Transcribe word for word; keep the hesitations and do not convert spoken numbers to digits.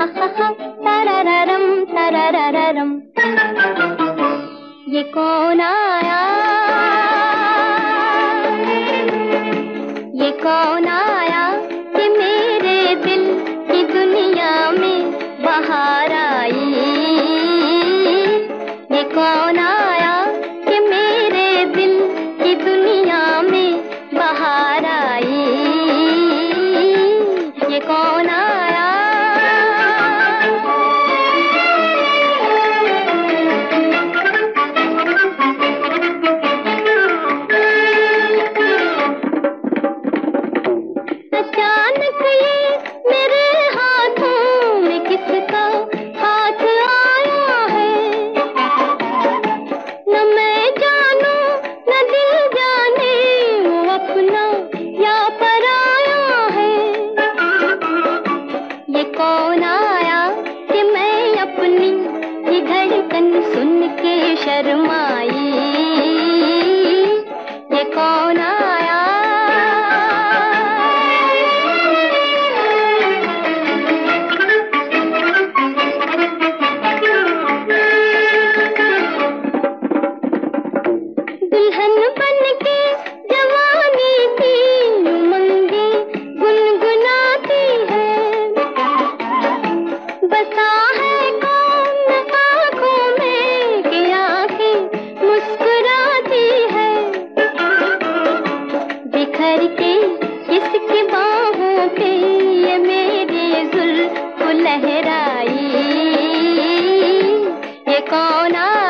तरररम तरररम। ये कौन आया, ये कौन आया कि मेरे दिल की दुनिया में बाहर आई। ये कौन आया कि मेरे दिल की दुनिया में बाहर आई। ये कौन आया। अचानक ये मेरे हाथों में किसका हाथ आया है। न मैं जानूं न दिल जाने वो अपना या पराया है। ये कौन आया कि मैं अपनी ये धड़कन सुन के शर्माई। ये कौन आया। दुल्हन बन के जवानी की उमंगे गुनगुनाती है। बसा है कौन आँखों में कि आँखें मुस्कुराती है। बिखर के किसकी बाहों पे ये मेरी जुल्फ लहराई। ये कौन आ